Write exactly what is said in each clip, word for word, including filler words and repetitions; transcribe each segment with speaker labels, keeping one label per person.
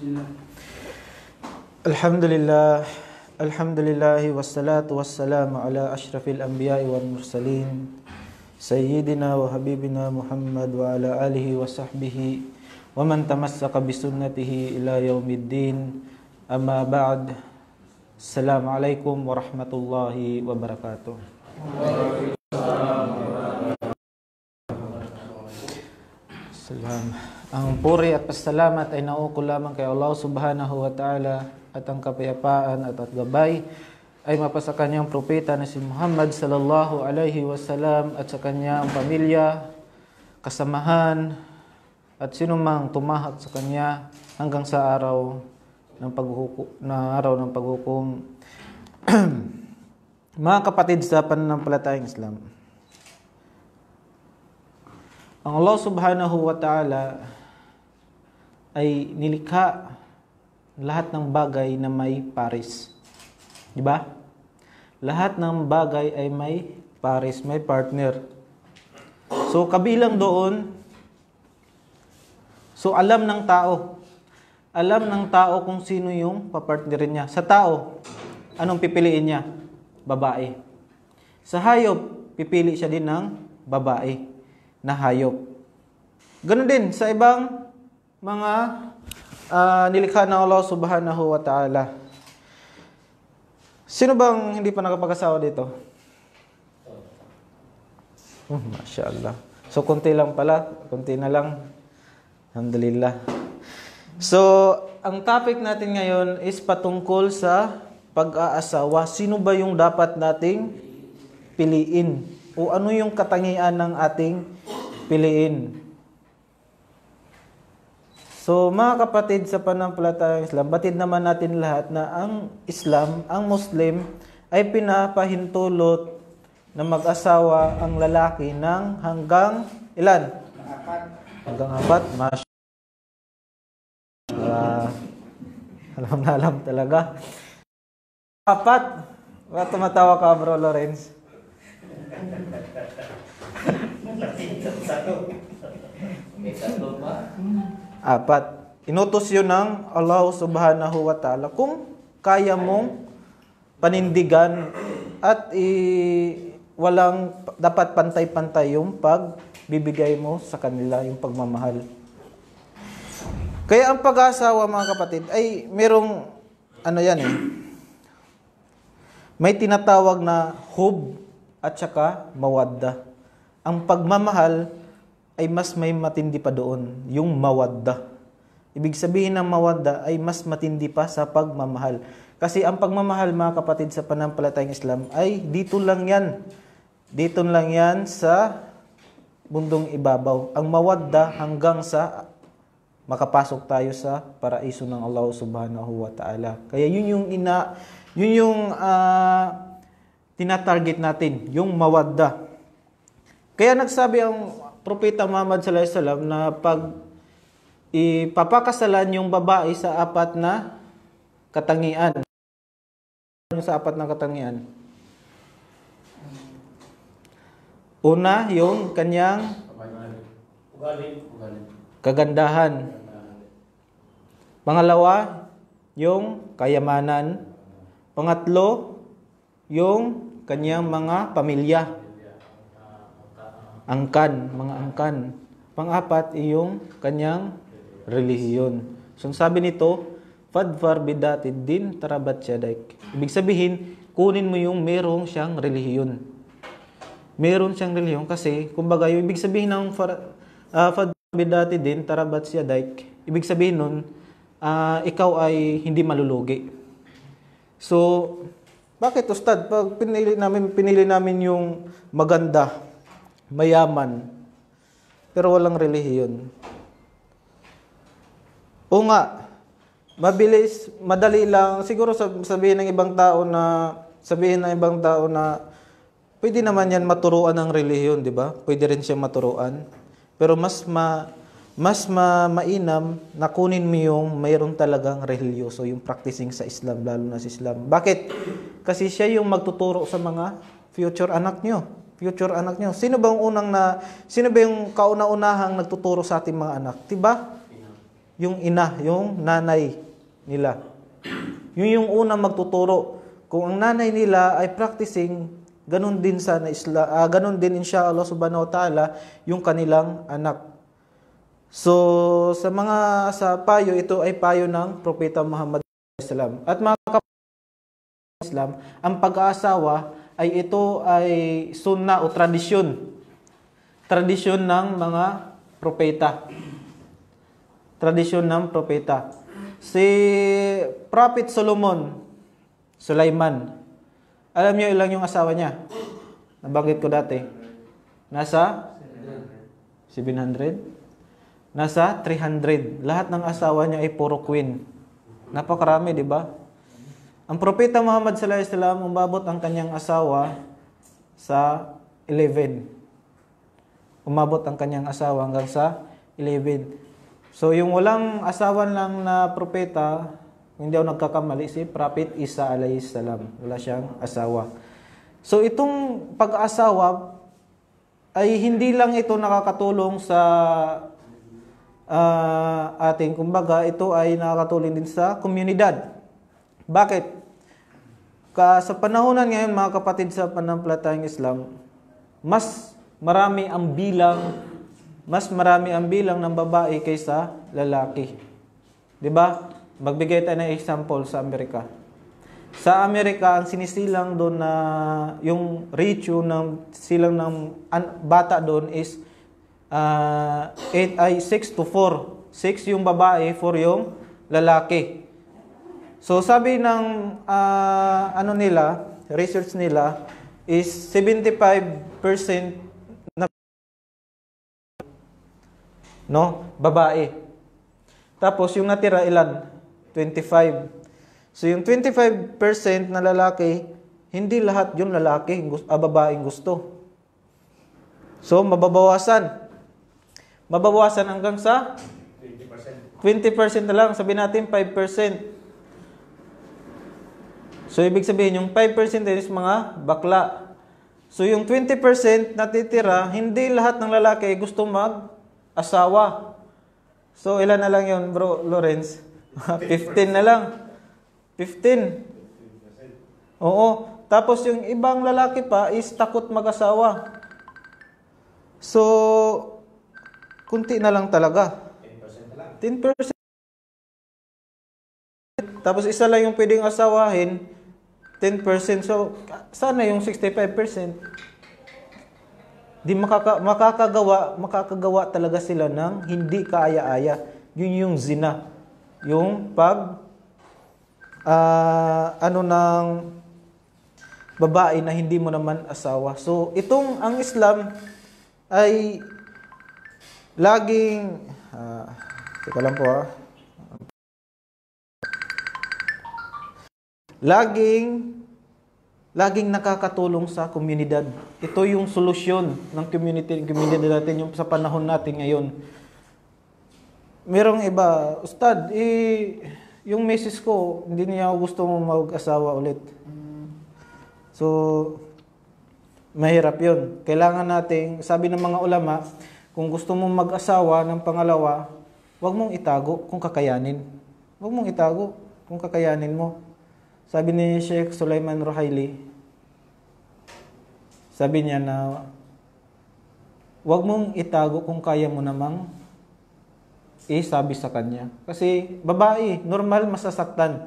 Speaker 1: Alhamdulillah, alhamdulillahi wassalatu wassalamu ala ashrafil anbiya'i wal mursalin Sayyidina wa habibina Muhammad wa ala alihi wa sahbihi wa man tamassaka bisunnatihi ila yaumiddin. Amma ba'd. Assalamualaikum warahmatullahi wabarakatuh. Salam. Ang puri at pasalamat ay nauukol lamang kay Allah subhanahu wa ta'ala, at ang kapayapaan at, at gabay ay mapasa kanyang propeta na si Muhammad sallallahu alaihi wasallam at sa kanyang pamilya, kasamahan at sinumang tumahat sa kanya hanggang sa araw ng paghukom, na araw ng paghukom. Mga kapatid sa pananampalatayang Islam, ang Allah subhanahu wa ta'ala ay nilikha lahat ng bagay na may pares. Di ba? Lahat ng bagay ay may pares, may partner. So, kabilang doon, so alam ng tao, alam ng tao kung sino yung papartnerin niya. Sa tao, anong pipiliin niya? Babae. Sa hayop, pipili siya din ng babae na hayop. Ganun din sa ibang mga uh, nilikha ng Allah subhanahu wa ta'ala. Sino bang hindi pa nakapag-asawa dito? Oh, Masya Allah. So, konti lang pala. Konti na lang. Alhamdulillah. So, ang topic natin ngayon is patungkol sa pag-aasawa. Sino ba yung dapat nating piliin? O ano yung katangian ng ating piliin? So, mga kapatid sa pananampalatayang Islam, batid naman natin lahat na ang Islam, ang Muslim, ay pinapahintulot na mag-asawa ang lalaki ng hanggang ilan? Apat. Hanggang apat? Masya. Uh, alam na alam talaga. Apat. Bakit tumatawa ka, Bro Lawrence? Apat. Inutos yun ng Allah subhanahu wa ta'ala. Kung kaya mong panindigan at i, walang dapat pantay-pantay yung pagbibigay mo sa kanila, yung pagmamahal. Kaya ang pag-asawa, mga kapatid, ay merong ano yan eh. May tinatawag na hub at saka mawadda. Ang pagmamahal ay mas may matindi pa doon, yung mawadda. Ibig sabihin ng mawadda ay mas matindi pa sa pagmamahal. Kasi ang pagmamahal, mga kapatid sa pananampalatayang Islam, ay dito lang yan. Dito lang yan sa mundong ibabaw. Ang mawadda hanggang sa makapasok tayo sa paraiso ng Allah subhanahu wa ta'ala. Kaya yun yung ina, yun yung uh, tinatarget natin, yung mawadda. Kaya nagsabi ang Propeta Muhammad sallallahu alaihi wasallam na pag ipapakasalan yung babae sa apat na katangian. Sa apat na katangian. Una, yung kanyang kagandahan. Pangalawa, yung kayamanan. Pangatlo, yung kanyang mga pamilya. Angkan, mga angkan. Pang-apat, yung kanyang relihiyon. So, sabi nito, fadfar bidatid din tarabat syadaik. Ibig sabihin, kunin mo yung merong siyang relihiyon. Meron siyang relihiyon kasi, kumbaga, yung ibig sabihin ng uh, fadfar bidatid din tarabat syadaik. Ibig sabihin nun, uh, ikaw ay hindi malulugi. So, bakit, Ustad? Pag pinili namin, pinili namin yung maganda, mayaman, pero walang relihiyon. O nga, mabilis, madali lang, siguro sabihin ng ibang tao na, sabihin ng ibang tao na, pwede naman yan maturuan ng relihiyon, di ba? Pwede rin siya maturuan. Pero mas ma, mas ma, mainam na kunin mo yung mayroon talagang religyoso, yung practicing sa Islam, lalo na sa Islam. Bakit? Kasi siya yung magtuturo sa mga future anak nyo. Future anak nyo. Sino ba yung unang na, sino ba yung kauna-unahang nagtuturo sa ating mga anak? Diba? yung ina, yung nanay nila. Yun yung unang magtuturo. Kung ang nanay nila ay practicing, ganun din sa Isla, uh, ganun din insya Allah subhanahu wa ta'ala yung kanilang anak. So sa mga sa payo, ito ay payo ng Propeta Muhammad sallallahu alaihi wasallam. At mga kapatid ng Islam, ang pag-aasawa ay ito ay sunna o tradisyon. Tradisyon ng mga propeta. Tradisyon ng propeta. Si Prophet Solomon, Sulaiman, alam niyo ilang yung asawa niya? Nabanggit ko dati. Nasa seven hundred? Nasa three hundred. Lahat ng asawa niya ay puro queen. Napakarami, di ba? Ang Propeta Muhammad sallallahu alaihi wasallam, umabot ang kanyang asawa sa eleven. Umabot ang kanyang asawa hanggang sa eleven. So, yung walang asawa lang na propeta, hindi ako nagkakamali, si Prophet Isa alayhi salam. Wala siyang asawa. So, itong pag-asawa ay hindi lang ito nakakatulong sa uh, ating, kumbaga, ito ay nakakatulong din sa komunidad. Bakit? Ka, sa panahonan ngayon, mga kapatid sa pananampalatayang Islam, mas marami ang bilang, mas marami ang bilang ng babae kaysa lalaki. 'Di ba? Magbigay tayo ng example sa Amerika. Sa Amerika, ang sinisilang doon na yung ratio ng silang ng an, bata doon is uh, eight ay six to four. six yung babae, four yung lalaki. So sabi ng uh, ano nila, research nila is seventy-five percent na no, babae. Tapos yung natira ilan? twenty-five. So yung twenty-five percent na lalaki, hindi lahat yung lalaki, ah, babaeng gusto. So mababawasan. Mababawasan hanggang sa twenty percent. twenty percent na lang, sabihin natin five percent. So ibig sabihin yung five percent is mga bakla. So yung twenty percent natitira, hindi lahat ng lalaki gusto mag-asawa. So ilan na lang yun, bro Lawrence? fifteen na lang. fifteen. Oo. Tapos yung ibang lalaki pa is takot mag-asawa. So, kunti na lang talaga. ten percent na lang. ten percent. Tapos isa lang yung pwedeng asawahin, ten percent. So, sana yung sixty-five percent. Di makaka, makakagawa, makakagawa talaga sila ng hindi kaaya-aya. Yun yung zina. Yung pag uh, ano ng babae na hindi mo naman asawa. So, itong ang Islam ay laging uh, teka lang po ah. Laging laging nakakatulong sa komunidad. Ito yung solusyon ng community, community natin yung sa panahon natin ngayon. Merong iba, Ustad, eh, yung misis ko, hindi niya gusto mag-asawa ulit. So, mahirap yun. Kailangan nating, sabi ng mga ulama, kung gusto mong mag-asawa ng pangalawa, huwag mong itago kung kakayanin. Huwag mong itago kung kakayanin mo. Sabi ni Sheikh Sulaiman Ruhaili, sabi niya na, huwag mong itago kung kaya mo namang eh, sabi sa kanya. Kasi babae, normal masasaktan.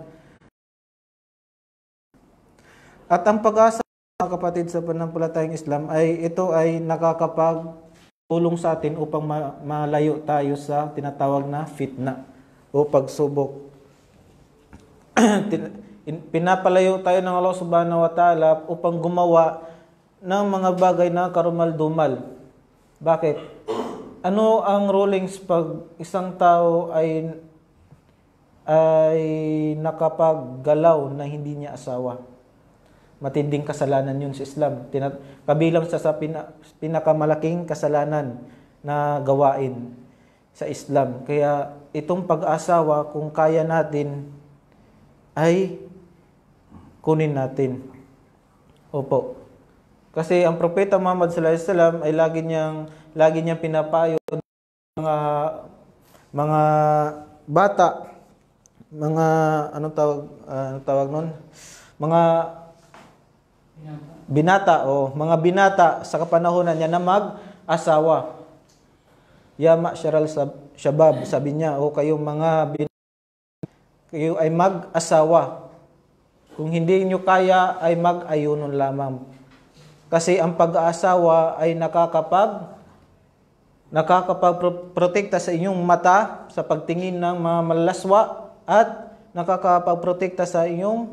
Speaker 1: At ang pag-asa mga kapatid sa pananampalatayang Islam ay ito ay nakakapagtulong sa atin upang ma- malayo tayo sa tinatawag na fitna o pagsubok. Pinapalayo tayo ng Allah subhanahu wa ta'ala upang gumawa ng mga bagay na karumal-dumal. Bakit? Ano ang rulings pag isang tao ay ay nakapaggalaw na hindi niya asawa? Matinding kasalanan yun sa Islam. Tinat- kabilang sa, sa pina- pinakamalaking kasalanan na gawain sa Islam. Kaya itong pag-asawa, kung kaya natin, ay kunin natin. Opo. Kasi ang Propeta Muhammad sallallahu alaihi wasallam ay lagi niyang lagi niyang pinapayo mga mga bata, mga anong tawag uh, anong tawag nun? Mga binata o mga binata sa kapanahonan niya na mag-asawa. Ya ma'syaral syabab, sabi niya, o kayong mga binata, kayo ay mag-asawa. Kung hindi niyo kaya ay mag-ayunon lamang. Kasi ang pag-aasawa ay nakakapag nakakapagprotekta sa inyong mata sa pagtingin ng mga malaswa at nakakapagprotekta sa inyong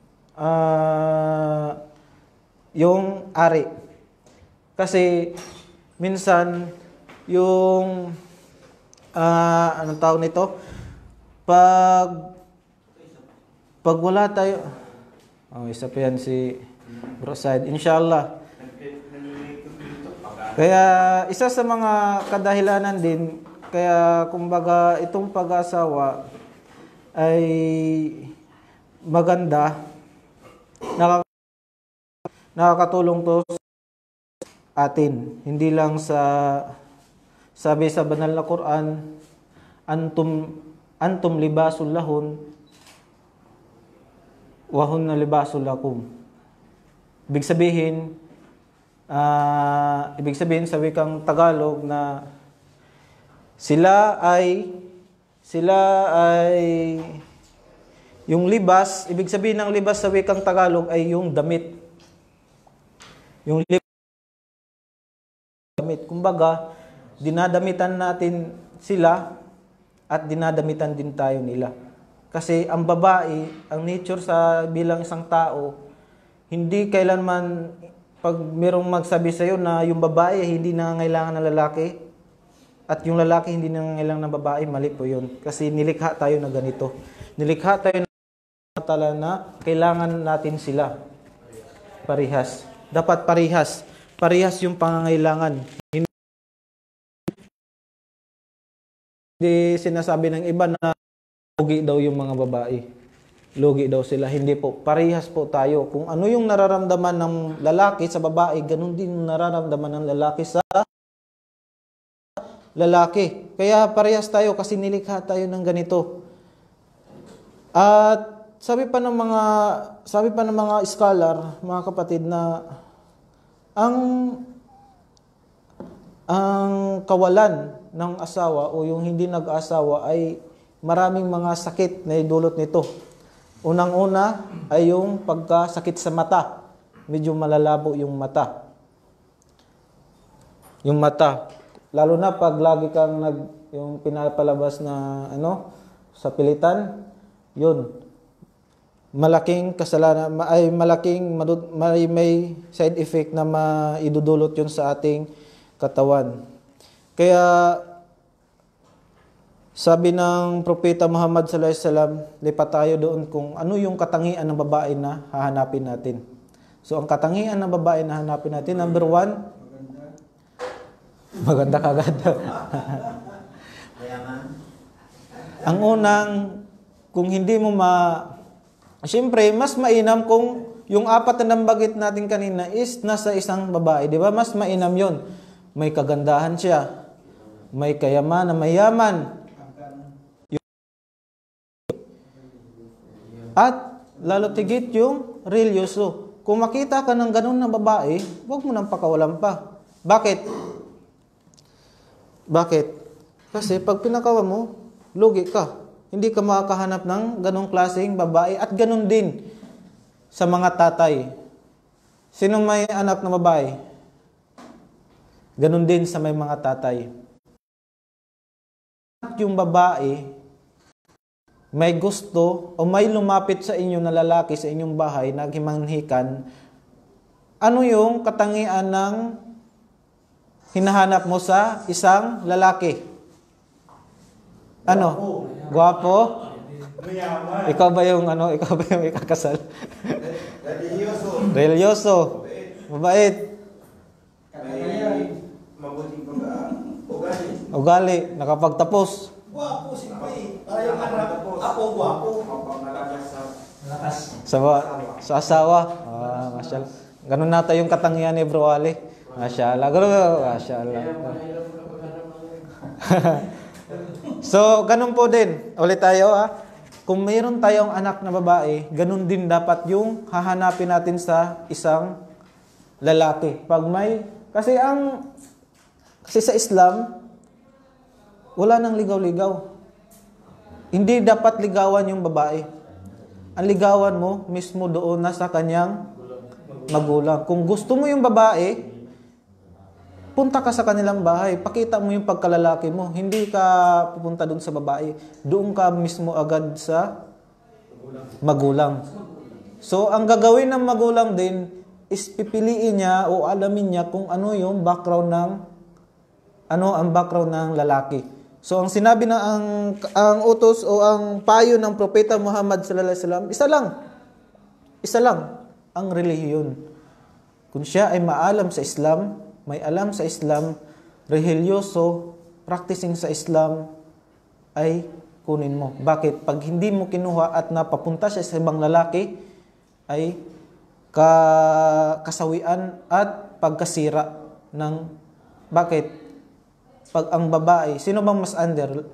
Speaker 1: uh, yung ari. Kasi minsan yung uh, anong tawag nito? Pag pag wala tayo, oh, isa pa yan si Bro Said, inshallah. Kaya isa sa mga kadahilanan din, kaya kumbaga itong pag-asawa ay maganda, nakak nakakatulong to sa atin. Hindi lang sa, sabi sa banal na Quran, antum antum libasul lahun wa hunna libasul lakum. Ibig sabihin, uh, ibig sabihin sa wikang Tagalog na sila ay sila ay yung libas, ibig sabihin ng libas sa wikang Tagalog ay yung damit. Yung damit, kumbaga, dinadamitan natin sila at dinadamitan din tayo nila. Kasi ang babae, ang nature sa bilang isang tao, hindi kailanman pag merong magsabi sa iyo na yung babae hindi nangangailangan ng lalaki at yung lalaki hindi nangangailangan ng babae, mali po yun. Kasi nilikha tayo na ganito. Nilikha tayo na na kailangan natin sila. Parihas. Dapat parihas. Parihas yung pangangailangan. Hindi sinasabi ng iba na lugi daw yung mga babae. Lugi daw sila. Hindi po. Parihas po tayo. Kung ano yung nararamdaman ng lalaki sa babae, ganun din nararamdaman ng lalaki sa lalaki. Kaya parehas tayo kasi nilikha tayo ng ganito. At sabi pa ng mga sabi pa ng mga scholar, mga kapatid, na ang ang kawalan ng asawa o yung hindi nag-asawa ay maraming mga sakit na idulot nito. Unang-una ay yung pagkasakit sa mata. Medyo malalabo yung mata. Yung mata. Lalo na pag lagi kang nag yung pinapalabas na ano sa pilitan, yun. Malaking kasalanan ay malaking may, may side effect na maidudulot yun sa ating katawan. Kaya sabi ng Propeta Muhammad sallallahu alaihi wasallam, lipat tayo doon kung ano yung katangian ng babae na hahanapin natin. So ang katangian ng babae na hahanapin natin, number one, maganda kagad. Ang unang, kung hindi mo ma siyempre, mas mainam kung yung apat na nambagit natin kanina is nasa isang babae. Di ba? Mas mainam yon. May kagandahan siya. May kayamanan, mayaman. At lalo tigit yung religyoso. Kung makita ka ng ganun na babae, huwag mo nang pakawalan pa. Bakit? Bakit? Kasi pag pinakawan mo, lugi ka. Hindi ka makakahanap ng ganong klaseng babae at ganon din sa mga tatay. Sino may anak na babae? Ganon din sa may mga tatay. At yung babae may gusto o may lumapit sa inyo na lalaki sa inyong bahay, naghimanhikan, ano yung katangian ng hinahanap mo sa isang lalaki? Ano? Guwapo? Mayaman. Ikaw ba yung ano, ikaw ba yung ikakasal? Religyoso. Religyoso. Mabait. May mabuting ugali. Ugali, nakapagtapos.
Speaker 2: Guwapo siyempre. Para yung anak, apo guwapo. Malakas.
Speaker 1: Sa sa asawa. Ah, masyaallah. Ganun nata yung katangian ni Bro Ali. Masyaallah. Ganun, masyaallah. So, ganun po din. Ulit tayo ha. Kung mayroon tayong anak na babae, ganun din dapat yung hahanapin natin sa isang lalaki. Pag may, kasi ang, kasi sa Islam, wala nang ligaw-ligaw. Hindi dapat ligawan yung babae. Ang ligawan mo, mismo doon na sa kanyang magulang. Kung gusto mo yung babae, punta ka sa kanilang bahay. Pakita mo yung pagkalalaki mo. Hindi ka pupunta doon sa babae. Doon ka mismo agad sa magulang. So, ang gagawin ng magulang din is pipiliin niya o alamin niya kung ano yung background ng ano ang background ng lalaki. So, ang sinabi ng ang, ang utos o ang payo ng Propeta Muhammad sallallahu alaihi wasallam, isa lang. Isa lang ang relihiyon. Kung siya ay maalam sa Islam, may alam sa Islam, religyoso, practicing sa Islam, ay kunin mo. Bakit? Pag hindi mo kinuha at napapunta siya sa ibang lalaki, ay ka, kasawian at pagkasira ng, bakit? Pag ang babae, sino bang mas under?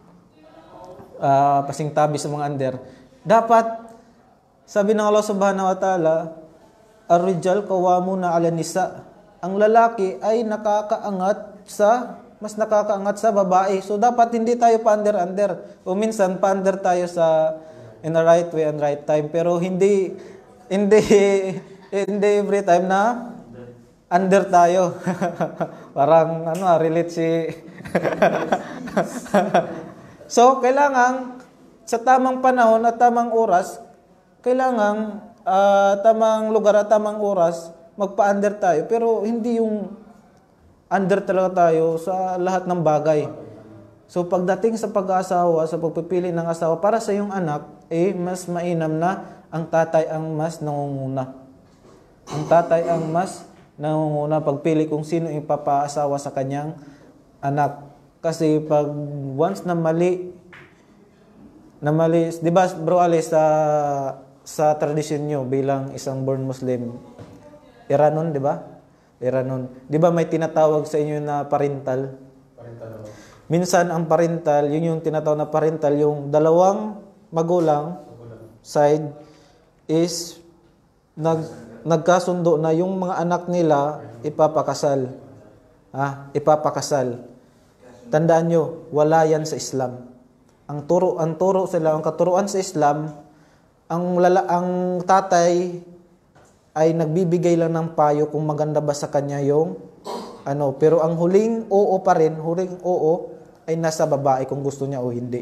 Speaker 1: Uh, pasing tabi sa mga under. Dapat, sabi ng Allah subhanahu wa ta'ala, ar-rijal qawwamuna 'ala nisa. Ang lalaki ay nakakaangat sa, mas nakakaangat sa babae. So, dapat hindi tayo pa-under-under. O minsan, pa-under tayo sa, in the right way and right time. Pero hindi, hindi, hindi every time na under tayo. Parang, ano, relate si... So, kailangan, sa tamang panahon at tamang oras, kailangan, uh, tamang lugar at tamang oras, magpa-under tayo, pero hindi yung under talaga tayo sa lahat ng bagay. So, pagdating sa pag-aasawa, sa pagpipili ng asawa, para sa iyong anak, eh, mas mainam na ang tatay ang mas nangunguna. Ang tatay ang mas nangunguna pagpili kung sino ipapaasawa sa kanyang anak. Kasi pag once na mali, na mali, di ba bro Ali, sa, sa tradisyon nyo bilang isang born Muslim, Iranon, di ba? Iranon. Di ba may tinatawag sa inyo na parental? Parental. Minsan ang parental, yun yung tinatawag na parental, yung dalawang magulang, magulang. Side is nag nagkasundo na yung mga anak nila ipapakasal. Ah, ipapakasal. Tandaan nyo, wala yan sa Islam. Ang turo, ang turo sila, ang katuruan sa Islam, ang lala, ang tatay ay nagbibigay lang ng payo kung maganda ba sa kanya yung ano, pero ang huling oo pa rin, huling oo ay nasa babae kung gusto niya o hindi.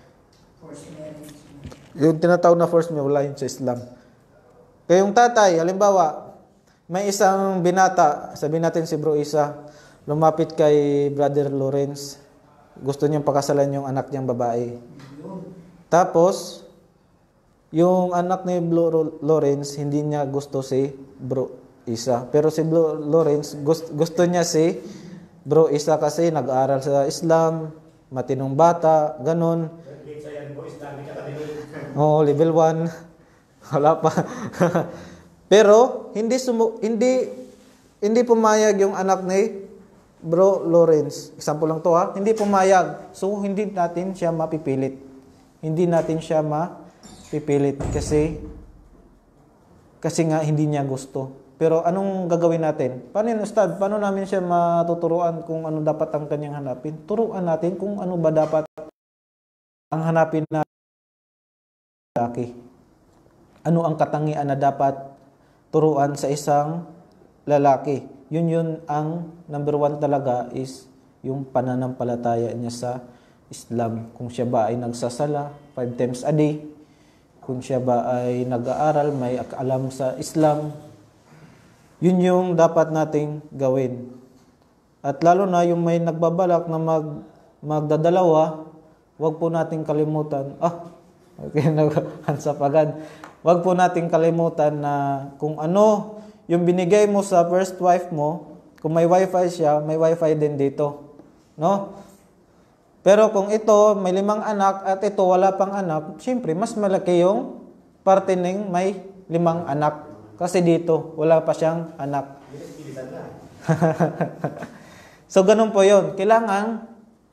Speaker 1: Yung tinatawag na force marriage, wala yun sa Islam. Kaya yung tatay, halimbawa, may isang binata, sabihin natin si Bro Isa, lumapit kay Brother Lawrence, gusto niyang pakasalan yung anak niyang babae. Tapos, yung anak ni Bro Lawrence, hindi niya gusto si Bro Isa. Pero si Bro Lawrence, gusto, gusto niya si Bro Isa kasi nag-aaral sa Islam, matinong bata, ganun. Oo, oh, level one. Wala pa. Pero, hindi, sumu- hindi, hindi pumayag yung anak ni Bro Lawrence. Example lang to ha. Hindi pumayag. So, hindi natin siya mapipilit. Hindi natin siya ma pipilit kasi kasi nga hindi niya gusto. Pero anong gagawin natin? Paano yun, Ustad? Paano namin siya matuturuan kung ano dapat ang kanyang hanapin? Turuan natin kung ano ba dapat ang hanapin na lalaki. Ano ang katangian na dapat turuan sa isang lalaki? Yun yun ang number one talaga is yung pananampalataya niya sa Islam. Kung siya ba ay nagsasala five times a day, kung siya ba ay nag-aaral, may alam sa Islam, yun yung dapat nating gawin. At lalo na yung may nagbabalak na mag, magdadalawa, wag po nating kalimutan, ah, okay, nag-hands up agad. Wag po nating kalimutan na kung ano yung binigay mo sa first wife mo, kung may wifi siya, may wifi din dito. No? Pero kung ito, may limang anak at ito wala pang anak, siyempre, mas malaki yung parte ng may limang anak. Kasi dito, wala pa siyang anak. So, ganun po yun. Kailangan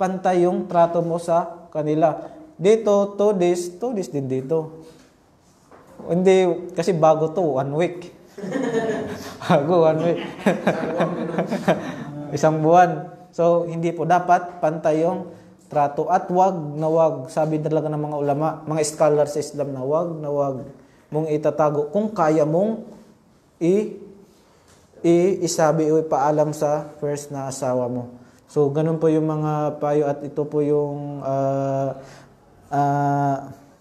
Speaker 1: pantay yung trato mo sa kanila. Dito, two days, two days din dito. Hindi, kasi bago to, one week. Bago, one week. Isang buwan. So, hindi po dapat pantay yung trato. At wag na wag, sabi talaga ng mga ulama, mga scholar sa Islam na wag na wag mong itatago. Kung kaya mong i, i isabi o ipaalam sa first na asawa mo. So, ganun po yung mga payo at ito po yung uh, uh,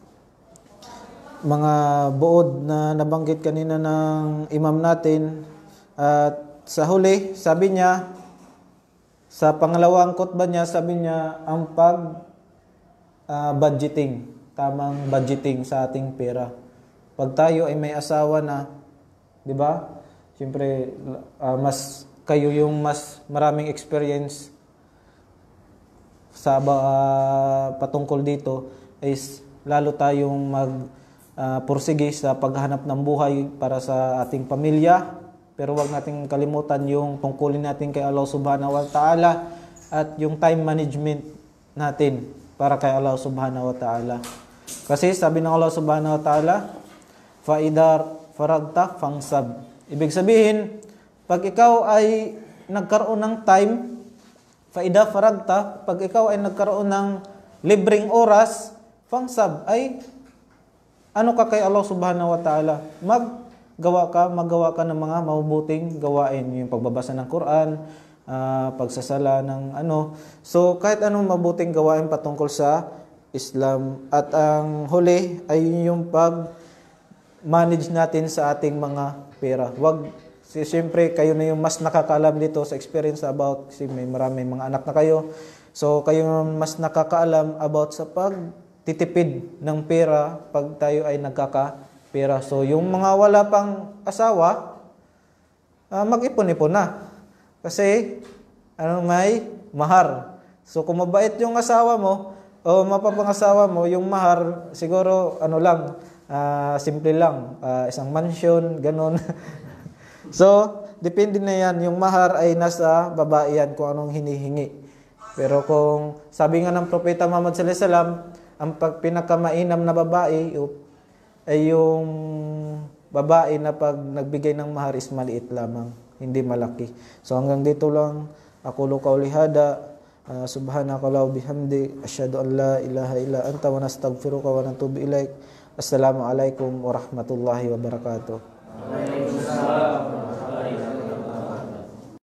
Speaker 1: mga buod na nabanggit kanina ng imam natin. At sa huli, sabi niya, sa pangalawang khutbah niya, sabi niya, ang pag uh, budgeting, tamang budgeting sa ating pera. Pag tayo ay may asawa na, di ba? Siyempre, uh, mas kayo yung mas maraming experience sa uh, patungkol dito is lalo tayong mag uh, pursige sa paghanap ng buhay para sa ating pamilya. Pero wag nating kalimutan yung tungkulin natin kay Allah Subhanahu wa Ta'ala at yung time management natin para kay Allah Subhanahu wa Ta'ala. Kasi sabi ng Allah Subhanahu wa Ta'ala, fa'idar faragta fangsab. Ibig sabihin, pag ikaw ay nagkaroon ng time, fa'idar faragta, pag ikaw ay nagkaroon ng libreng oras, fangsab ay ano ka kay Allah Subhanahu wa Ta'ala? Mag gawa ka, magawa ka ng mga mabubuting gawain, yung pagbabasa ng Quran, uh, pagsasala ng ano. So, kahit anong mabuting gawain patungkol sa Islam. At ang huli ay yung pag-manage natin sa ating mga pera. Wag, siyempre, kayo na yung mas nakakaalam dito sa experience about, kasi may maraming mga anak na kayo. So, kayo mas nakakaalam about sa pagtitipid ng pera pag tayo ay nagkaka pera. So, yung mga wala pang asawa, uh, mag-ipon-ipon na. Kasi, ano may mahar. So, kung mabait yung asawa mo, o mapapangasawa mo, yung mahar, siguro, ano lang, uh, simple lang. Uh, isang mansion, ganun. So, depende na yan. Yung mahar ay nasa babae yan kung anong hinihingi. Pero kung, sabi nga ng Propeta Muhammad sallallahu alaihi wasallam, ang pag pinakamainam na babae, ay yung babae na pag nagbigay ng mahar is maliit lamang, hindi malaki. So hanggang dito lang, aqulu qawli hada, uh, subhanakallahumma bihamdi, asyhadu an la ilaha illa anta wa nastaghfiruka wa natubu ilaik. Assalamu alaikum warahmatullahi wabarakatuh.